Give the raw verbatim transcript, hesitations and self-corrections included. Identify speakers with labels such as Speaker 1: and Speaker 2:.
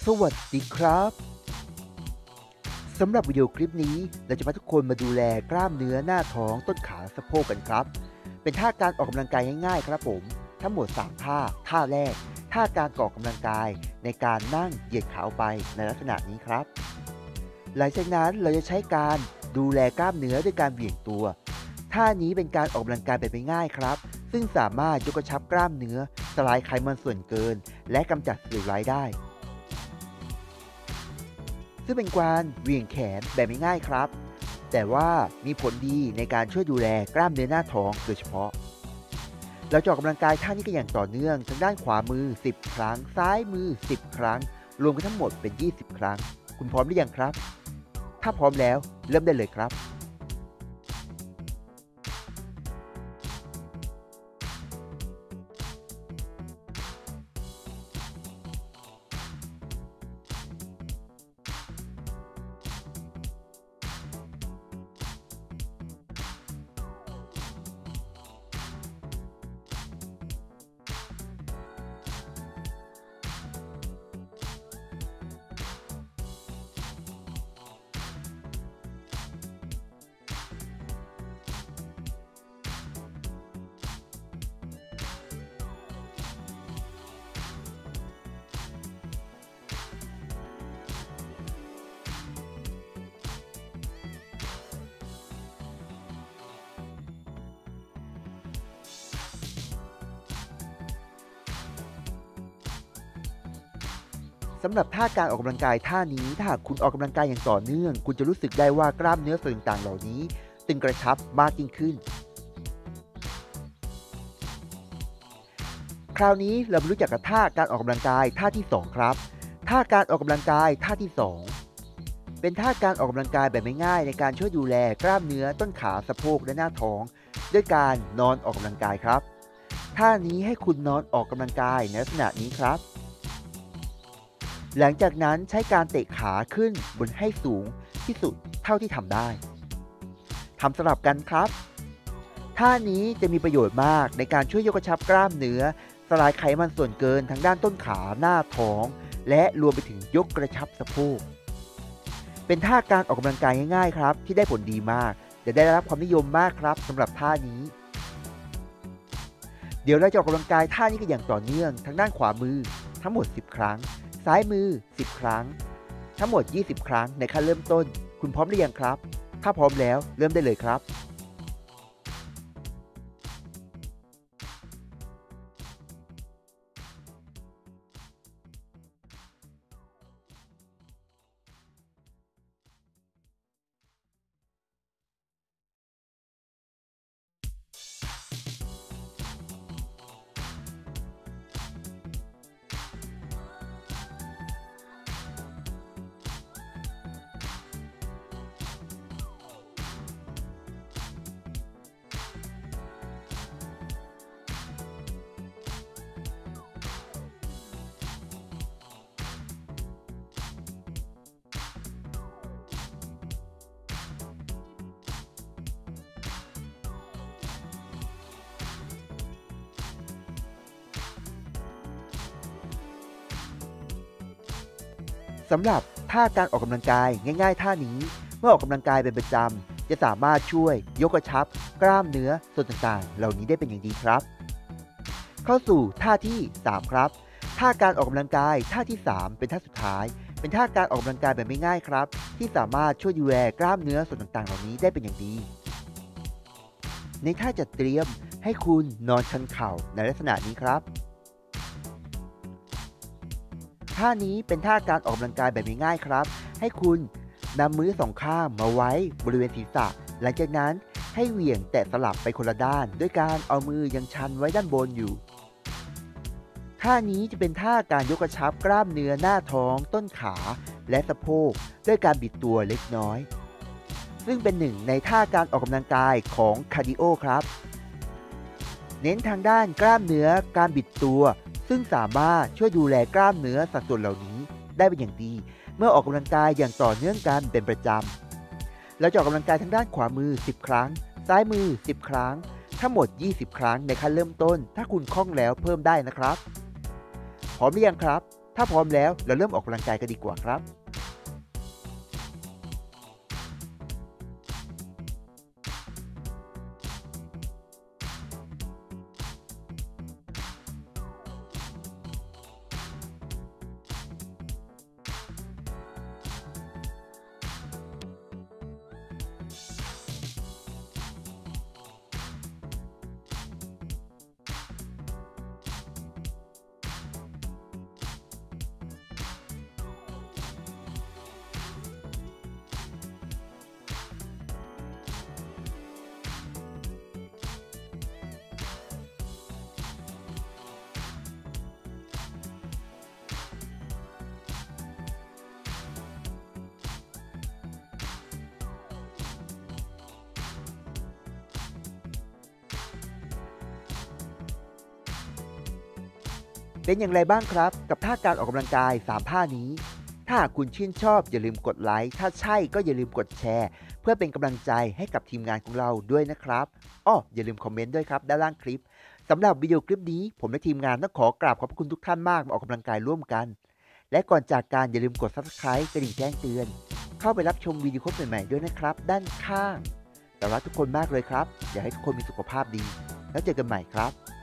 Speaker 1: สวัสดีครับสำหรับวิดีโอคลิปนี้เราจะพาทุกคนมาดูแลกล้ามเนื้อหน้าท้องต้นขาสะโพกกันครับเป็นท่าการออกกำลังกายง่ายๆครับผมทั้งหมดสามท่าท่าแรกท่าการออกกำลังกายในการนั่งเหยียดขาออกไปในลักษณะนี้ครับหลังจากนั้นเราจะใช้การดูแลกล้ามเนื้อด้วยการเหวี่ยงตัวท่านี้เป็นการออกกำลังกายแบบง่ายๆครับซึ่งสามารถยกกระชับกล้ามเนื้อสลายไขมันส่วนเกินและกำจัดสิวร้ายได้ซึ่งเป็นการเหวี่ยงแขนแบบง่ายๆครับแต่ว่ามีผลดีในการช่วยดูแลกล้ามเนื้อหน้าท้องโดยเฉพาะเราจะออกกำลังกายท่านี้กันอย่างต่อเนื่องทางด้านขวามือสิบครั้งซ้ายมือสิบครั้งรวมกันทั้งหมดเป็นยี่สิบครั้งคุณพร้อมหรือยังครับถ้าพร้อมแล้วเริ่มได้เลยครับ สำหรับท่าการออกกำลังกายท่านี้ถ้าหากคุณออกกำลังกายอย่างต่อเนื่องคุณจะรู้สึกได้ว่ากล้ามเนื้อส่วนต่างๆเหล่านี้ตึงกระชับมากยิ่งขึ้นคราวนี้เรามารู้จักกับท่าการออกกำลังกายท่าที่สองครับท่าการออกกำลังกายท่าที่สองเป็นท่าการออกกำลังกายแบบง่ายๆในการช่วยดูแลกล้ามเนื้อต้นขาสะโพกและหน้าท้องด้วยการนอนออกกำลังกายครับท่านี้ให้คุณนอนออกกำลังกายในลักษณะนี้ครับหลังจากนั้นใช้การเตะขาขึ้นบนให้สูงที่สุดเท่าที่ทำได้ทำสลับกันครับท่านี้จะมีประโยชน์มากในการช่วยยกกระชับกล้ามเนื้อสลายไขมันส่วนเกินทางด้านต้นขาหน้าท้องและรวมไปถึงยกกระชับสะโพกเป็นท่าการออกกำลังกายง่ายๆครับที่ได้ผลดีมากจะได้รับความนิยมมากครับสำหรับท่านี้เดี๋ยวเราจะออกกำลังกายท่านี้กันอย่างต่อเนื่องทางด้านขวามือทั้งหมดสิบครั้งซ้ายมือสิบครั้งทั้งหมดยี่สิบครั้งในขั้นเริ่มต้นคุณพร้อมหรือยังครับถ้าพร้อมแล้วเริ่มได้เลยครับสำหรับท่าการออกกำลังกายง่ายๆท่านี้เมื่อออกกำลังกายเป็นประจำจะสามารถช่วยยกกระชับกล้ามเนื้อส่วนต่างๆเหล่านี้ได้เป็นอย่างดีครับเข้าสู่ท่าที่สามครับท่าการออกกำลังกายท่าที่สามเป็นท่าสุดท้ายเป็นท่าการออกกำลังกายแบบง่ายๆครับที่สามารถช่วยดูแลกล้ามเนื้อส่วนต่างๆเหล่านี้ได้เป็นอย่างดีในท่าจัดเตรียมให้คุณนอนชันเข่าในลักษณะนี้ครับท่านี้เป็นท่าการออกกำลังกายแบบง่ายๆครับให้คุณนำมือสองข้างมาไว้บริเวณศีรษะหลังจากนั้นให้เหวี่ยงแตะสลับไปคนละด้านด้วยการเอามือยังชันไว้ด้านบนอยู่ท่านี้จะเป็นท่าการยกกระชับกล้ามเนื้อหน้าท้องต้นขาและสะโพกด้วยการบิดตัวเล็กน้อยซึ่งเป็นหนึ่งในท่าการออกกำลังกายของคาร์ดิโอครับเน้นทางด้านกล้ามเนื้อการบิดตัวซึ่งสามารถช่วยดูแลกล้ามเนื้อสัดส่วนเหล่านี้ได้เป็นอย่างดีเมื่อออกกำลังกายอย่างต่อเนื่องกันเป็นประจำเราจะออกกำลังกายทางด้านขวามือสิบครั้งซ้ายมือสิบครั้งทั้งหมดยี่สิบครั้งในขั้นเริ่มต้นถ้าคุณคล่องแล้วเพิ่มได้นะครับพร้อมหรือยังครับถ้าพร้อมแล้วเราเริ่มออกกำลังกายกันดีกว่าครับ เป็นอย่างไรบ้างครับกับท่าการออกกำลังกายสามท่านี้ถ้าหากคุณชื่นชอบอย่าลืมกดไลค์ถ้าใช่ก็อย่าลืมกดแชร์เพื่อเป็นกำลังใจให้กับทีมงานของเราด้วยนะครับอ้ออย่าลืมคอมเมนต์ด้วยครับด้านล่างคลิปสำหรับวิดีโอคลิปนี้ผมและทีมงานต้องขอกราบขอบพระคุณทุกท่านมากมาออกกำลังกายร่วมกันและก่อนจากการอย่าลืมกด ซับสไครบ์ กระดิ่งแจ้งเตือนเข้าไปรับชมวิดีโอใหม่ๆด้วยนะครับด้านข้างแต่รักทุกคนมากเลยครับอยากให้ทุกคนมีสุขภาพดีแล้วเจอกันใหม่ครับ